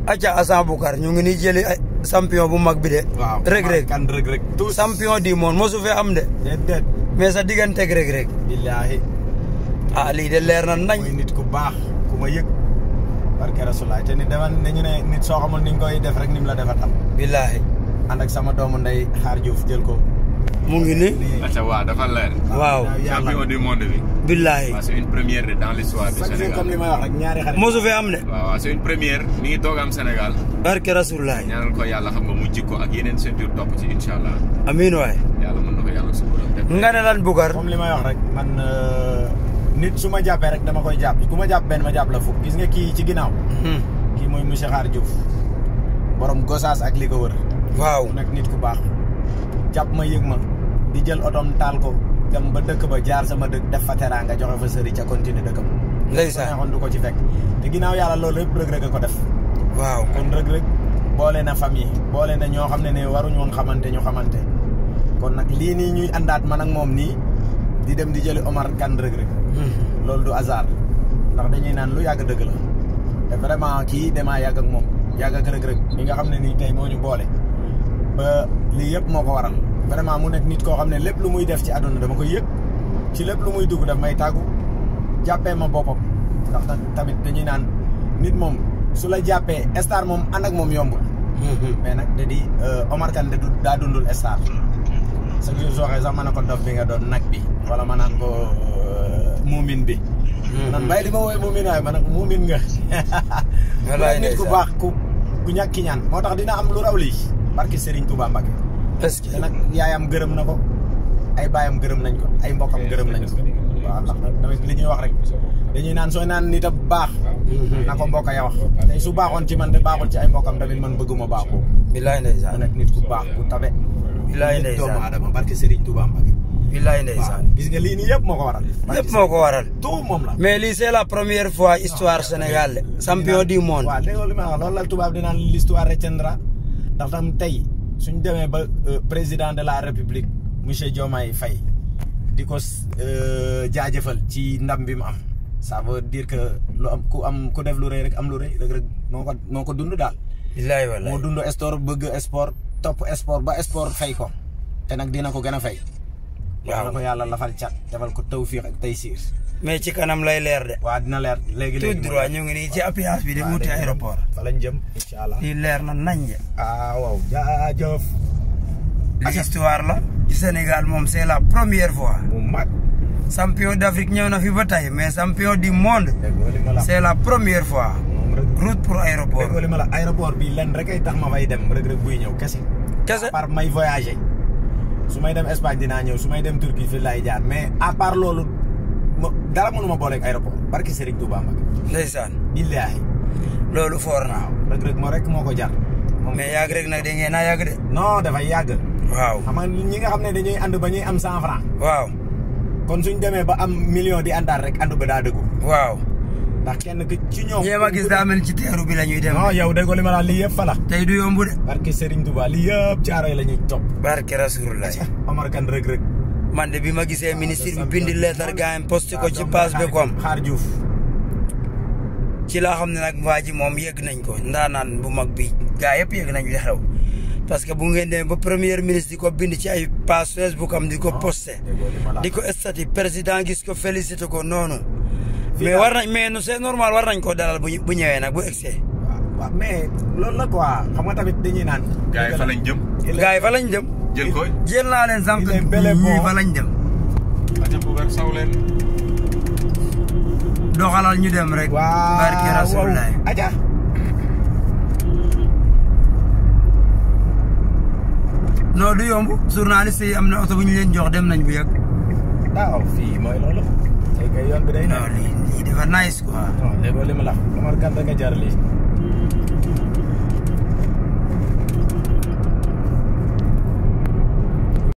acca Assane Boucar ñu ngi ni jëli champion bu mag bi de. waaw Reug Reug kan Reug Reug tous champion du monde mosu fi am de. déedéet. mais sa digganteeg Reug Reug. billaahi. lii de leer na nañ. muy nit ku baax ku ma yëg. barke Rasulaay te nit dañu ne nit soo xamul ni nga koy def rek ni mu la defar tam. billaahi. ànd ak sama doomu ndey Xaar Diouf jël ko. mu ngi ni. acca waaw dafa leer. waaw champion du monde bi. billaahi. waaw c'est une première dans l'histoire du chaque jour Sénégal. comme li may wax rek ñaari xarit. mosu fi am de. waaw c'est une première mi ngi doog am Sénégal. barke Rasulaay. ñaanal ko yàlla xam nga mu jikko ak yeneen ceinture topp ci incha allah. amiin waay. yàlla mën na ko yàlla su borom def. nga ne lan Boucar. comme li may wax rek man nit su ma jàppee rek dama koy jàpp ku ma jàpp benn ma jàpp la fukk gis nga kii ci ginnaaw. kii mooy monsieur Xaar Diouf borom Gosaas ak li ko wër. waaw mu nekk nit ku baax jàpp ma yëg ma di jël otoom taal ko dem ba dëkk ba jaar sama dëkk def fa teraanga joxe fa sëri ca continuer dëkkam. ndeysaan neexoon du ko ci fekk te ginnaaw yàlla loolu yëpp Reug Reug a ko def. waaw kon Reug Reug boole na famille boole na ñoo xam ne waruñu woon xamante ñu xamante kon nag lii nii ñuy àndaat man ak moom nii di dem di jëli Omar Kane Reug Reug loolu du hasard ndax dañuy naan lu yàgg dëgg la te vraiment kii damaa yàgg ak moom yàgg ak Reug Reug mi nga xam ne nii tey moo ñu boole ba lii yëpp moo ko waral vraiment mu nekk nit koo xam ne lépp lu muy def ci àdduna dama koy yëg ci lépp lu muy dugg daf may tàggu jàppee ma boppam ndax tamit dañuy naan nit moom su la jàppee star moom ànd ak moom yombul mais nag da di Omar Kane de daa dundul star chaque jour soo xee sax mën na ko dof bi nga doon nag bi wala ma naan ko muumin bi nan bàyyi di ma woowee muumin waaye ma nag muumin nga nit ku baax ku ñàkk ki ñaan moo tax dina am lu raw lii barki Serigne Touba Mbacké est-ce que te nag yaayam gërëm na ko ay baayam gërëm nañ ko ay mbokkam gërëm nañ ko waaw ndax nag tamit li ñuy wax rek dañuy naan sooy naan nit a baax na ko mbokk ya wax tey su baaxoon ci man te baaxul ci ay mbokkam tamit man bëgguma baax boobu bilaay ndeysaan mu nekk nit ku baax ku tabe bilaay nit doomu ndeysaan aadama barki Serigne Touba Mbacké bilaay ndeysaan gis nga lii nii yëpp moo ko waral lépp moo ko waral tout moom la mais lii c'est la première fois histoire Sénégal champion du monde waaw dégg nga li ma wax loolu la tubaab di naan l'histoire retiendra ndax tam tey suñ demee ba président de la république monsieur Diomaye Faye di ko jaajëfal ci ndam bi mu am ça veut dire que lu am ku def lu rëy rek am lu rëy Reug Reug moo ko dund daal bilaay wallaay moo dund sport bëgg sport topp sport ba sport fay ko te nag dina ko gën a fay waaw na ko yàlla lafal cat defal ko tawfiix ak taysiir mais ci kanam lay leer de waaw dina leer léegi tout droit ñu ngi nii ci appuyage bi di wuti aéroport fa lañ jëm incha allah lii leer na nañ de waaw jaajëf l'histoire la ci Sénégal moom c'est la première fois mu mag champion d'Afrique ñëw na fi ba tey mais champion du monde c'est la première fois route pour aéroport déggoo li ma la aéroport bi lenn rek ay tax ma fay dem Reug Reug buy ñëw kese par may voyager su may dem Espagne dinaa ñëw su may dem Turquie fi laay jaar mais à part loolu dara mënuma booleeg aéroport barki Serigne Touba Mbacké ndeysaan billaahi loolu foor na Reug Reug moo rek moo ko jar mais yàgg rek nag da ngeen naa yàgg de non dafay yàgg waaw xam nga ñi nga xam ne dañuy ànd ba ñuy am 100 francs waaw kon suñ demee ba am million di àndaat rek ànd ba daa dëggu waaw ndax kenn ki ci ñoom ñeema gis daa mel ci teeru bi la ñuy dem non yow déggoo li ma la lii yëpp fa la tey du yomb de barki Serigne Touba lii yëpp caaroy la ñuy topp barke Rasulullah Omar Kane Reug Reug man de bi ma gisee ministre bi bindi lettre gaayam posté ko ci page bi comme Xaar Diouf ci laa xam ne nag waa ji moom yëg nañ ko ndaanaan bu mag bi gaa yëpp yëg nañ li xew parce que bu ngeen demee ba premier ministre di ko bind ci ay page Facebook am di ko posté di ko statut président gis ko félicité ko noonu mais war nañ mais c'est normal war nañ ko dalal bu ñëwee nag bu egsee waaw mais loolu la quoi xam nga tamit dañuy naan gars yi fa lañ jëm. gars yi fa lañ jëm jël ko. jël naa leen sànq ñii fa lañ dem aca Boucar saw leen. doxalal ñu dem rek waaw barke Rasulullah aja non du yomb journaliste yi am na oto bu ñu leen jox dem nañ bu yàgg daaw fii mooy loolu tey kay yoon bi day non lii dafa nice quoi non léegoo li ma la Omar Kane da nga jar lii